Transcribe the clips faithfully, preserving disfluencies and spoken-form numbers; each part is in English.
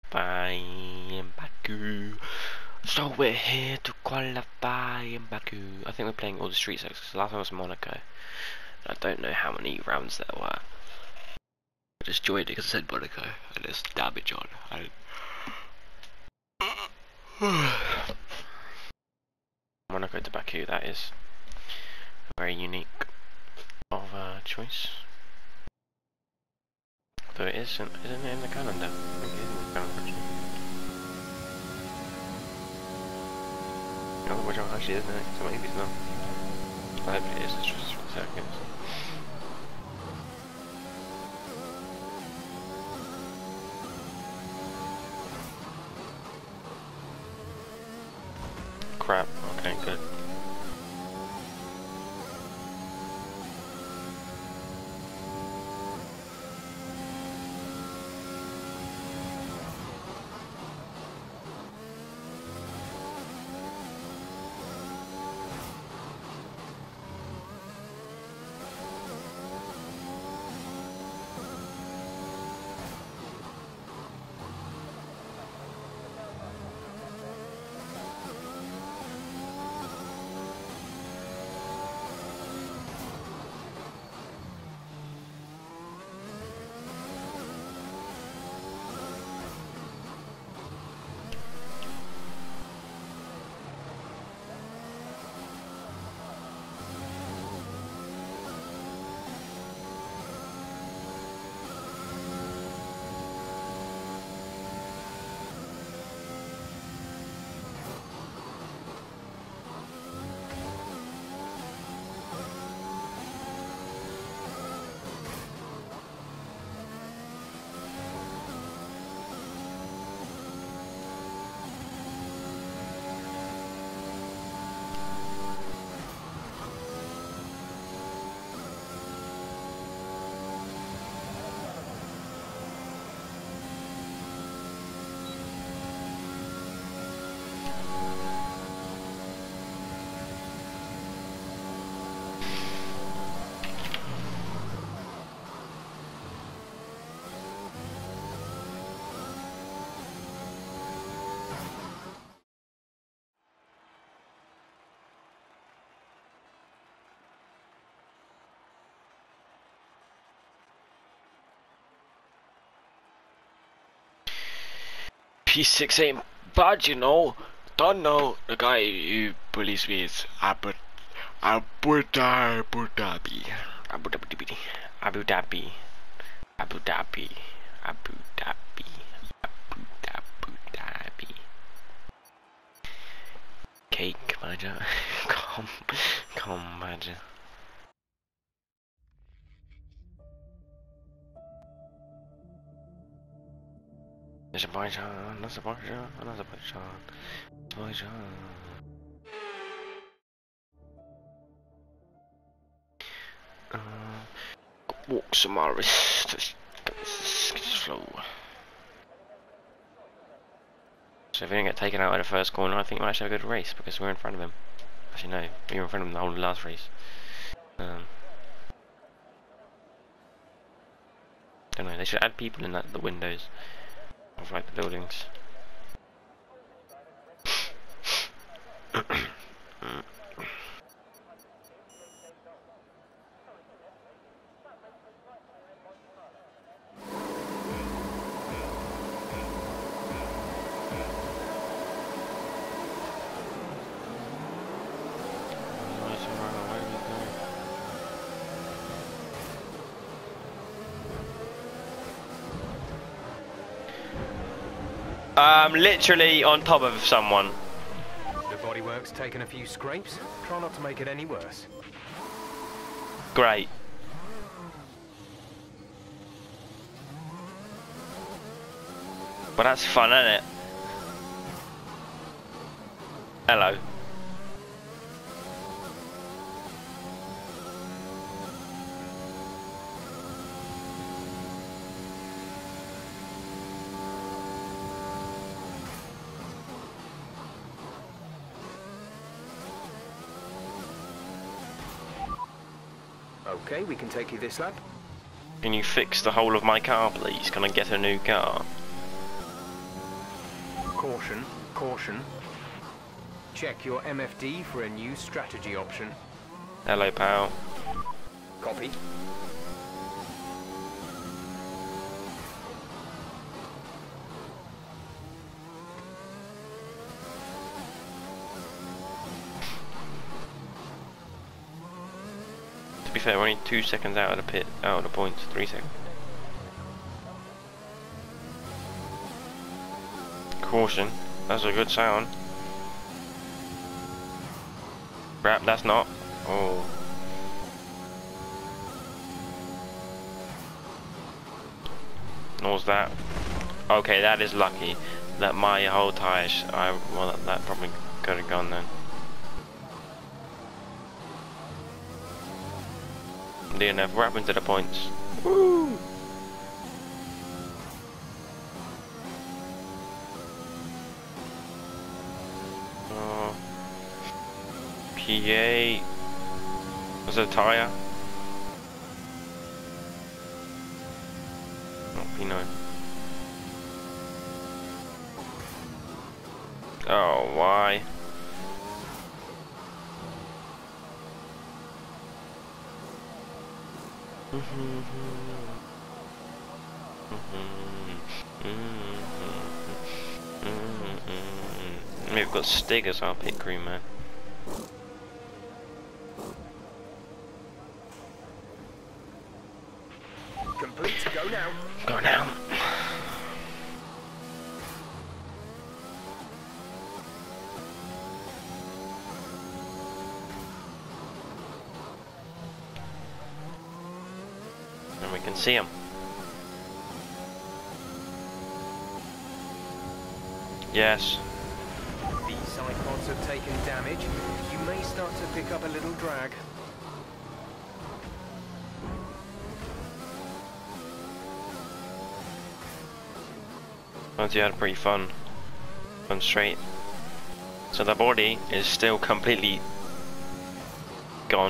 qualify in Baku. So we're here to qualify in Baku. I think we're playing all the street circuits because last time was Monaco. I don't know how many rounds there were. I just joined it because it said Monaco. I just damage on. I... Monaco to Baku, that is a very unique of a choice. Though it isn't, isn't it in the calendar? I think it is in the calendar actually. Oh, which one actually isn't it? So maybe it's not. Well, hopefully it is, it's just for seconds. Crap, okay, good. P six ain't bad, you know. Don't know the guy who bullies me is Abu Abu Dhabi Abu Dhabi Abu Dhabi Abu Dhabi Abu Dhabi Abu Dhabi Abu Dhabi. Cake manager. Come, come manager. Azerbaijan, Azerbaijan, Azerbaijan, Azerbaijan. Uh, walk some Iris. Just slow. So if we don't get taken out in the first corner, I think we'll actually have a good race because we're in front of him. Actually, no, we were in front of him the whole last race. Um, don't know. They should add people in that the windows of like the buildings. I'm literally on top of someone. The bodywork's taken a few scrapes. Try not to make it any worse. Great. Well, that's fun, isn't it? Hello. Okay, we can take you this lap. Can you fix the whole of my car, please? Can I get a new car? Caution, caution. Check your M F D for a new strategy option. Hello, pal. Copy. To be fair, we're only two seconds out of the pit, out of the points, three seconds. Caution, that's a good sound. Crap, that's not. Oh. What was that? Okay, that is lucky. That my whole tyres, I well, that, that probably could have gone then. D N F, what happened to the points? Woo! Oh. P A. Was it a tyre? Oh, P nine. Oh, why? We've got Stig as our pit crew, man. Complete, go now. Go now. And we can see him. Yes. These side pods have taken damage. You may start to pick up a little drag. Once you had pretty fun. Fun straight. So the body is still completely gone.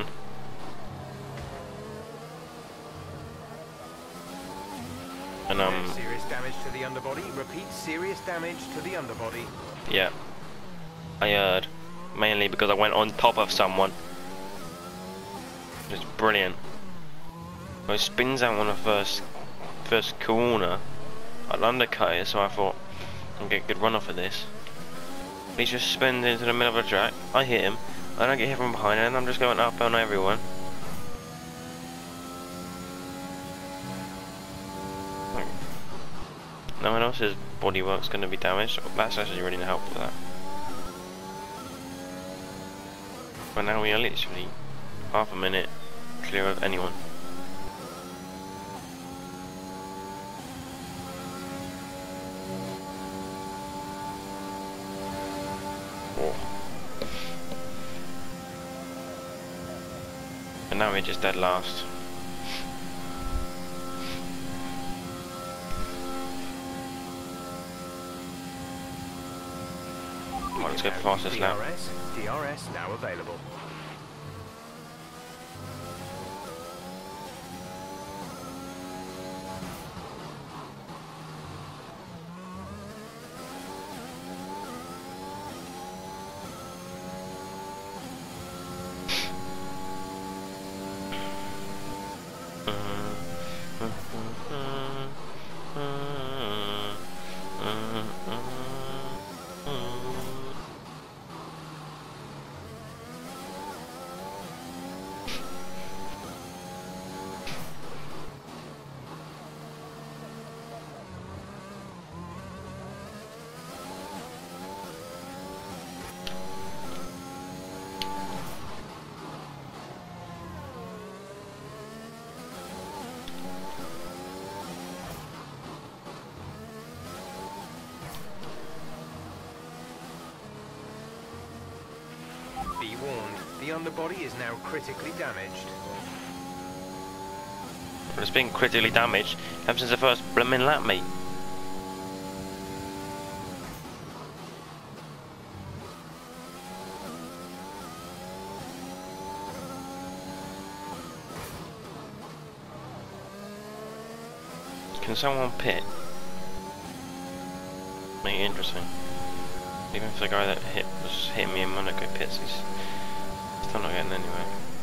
And um serious damage to the underbody. Repeat, serious damage to the underbody. yeah. I heard. Mainly because I went on top of someone. It's brilliant. Well, it spins out on the first first corner. I'd undercut it, so I thought I'll get a good run off of this. He just spins into the middle of the track. I hit him. I don't get hit from behind, and I'm just going up on everyone. No one else's bodywork's going to be damaged. That's actually really helpful for that. But now we are literally half a minute clear of anyone. Oh. And now we're just dead last. Well, let's go for fastest lap. D R S, D R S now available. Be warned, the underbody is now critically damaged. But it's been critically damaged ever since the first blooming lap, mate. Can someone pit? Make it interesting. Even if the guy that hit was hitting me in Monaco pits, he's still not getting anywhere.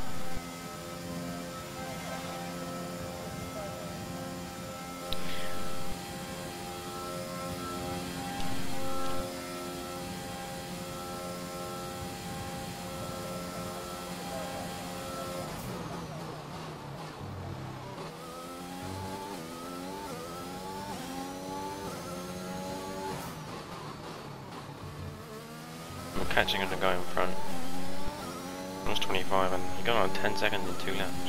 I'm catching on the guy in front. I was twenty-five and he got on ten seconds in two laps.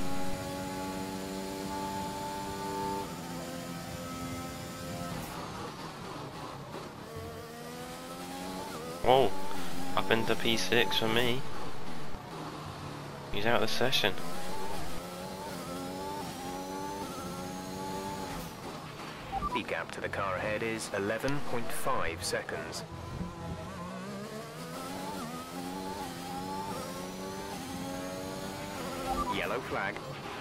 Whoa, up into P six for me. He's out of the session. The gap to the car ahead is eleven point five seconds. Yellow flag.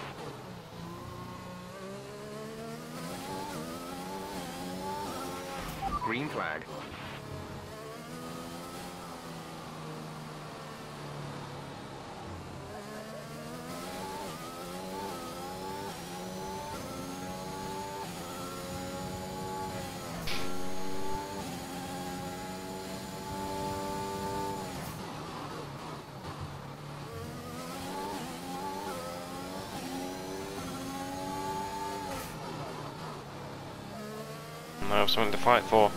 Green flag. I have something to fight for.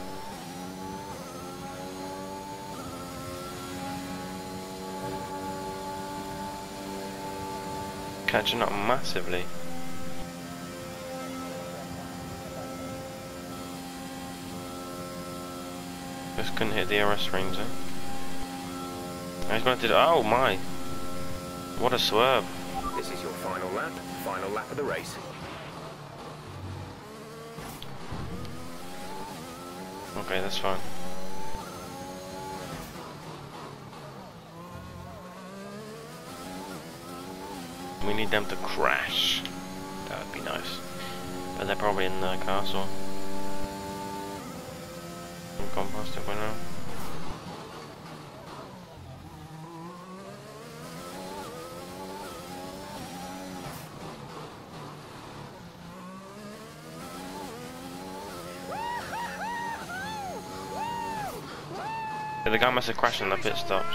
Catching up massively. Just couldn't hit the R S range, eh? He's going to do. Oh my! What a swerve! This is your final lap. Final lap of the race. Okay, that's fine. We need them to crash. That would be nice. But they're probably in the castle. We've gone past it by now. Yeah, the guy must have crashed in the pit stops.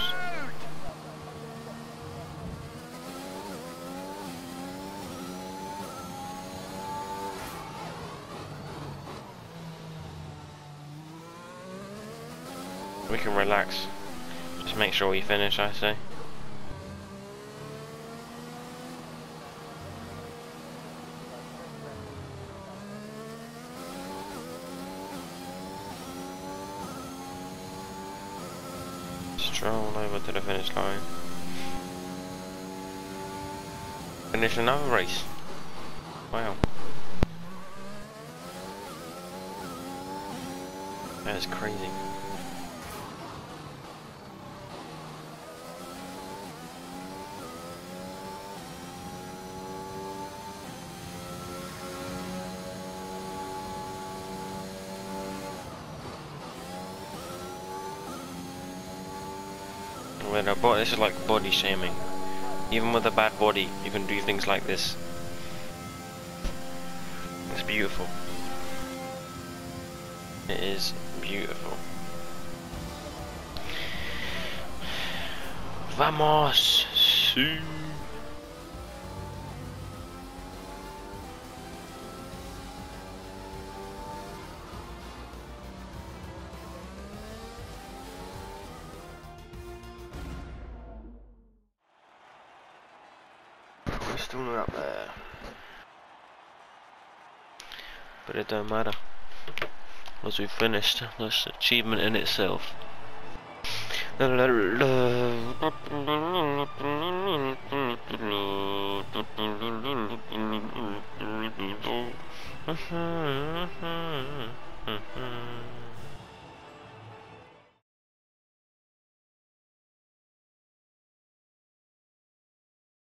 We can relax. Just make sure we finish, I say. Stroll over to the finish line. Finish another race. Wow. That is crazy. With a body, this is like body shaming. Even with a bad body, you can do things like this. It's beautiful. It is beautiful. Vamos! Sí. We're still not up there. But it don't matter. Once we've finished, that's an achievement in itself.